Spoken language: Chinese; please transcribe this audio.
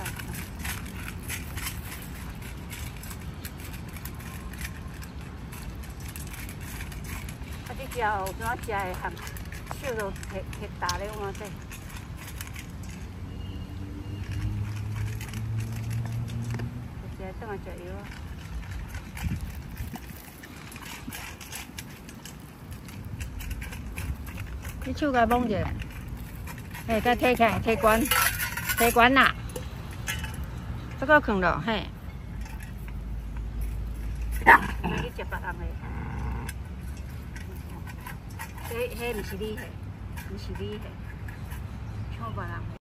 来。啊，这只有怎食的含手都摕大咧碗底。食等下食药啊。 你手甲摸一下，嘿，甲摕起来，摕悬，摕悬啦，这个放落，嘿。 你食别人的，迄毋是你的，毋是你的，抢别人。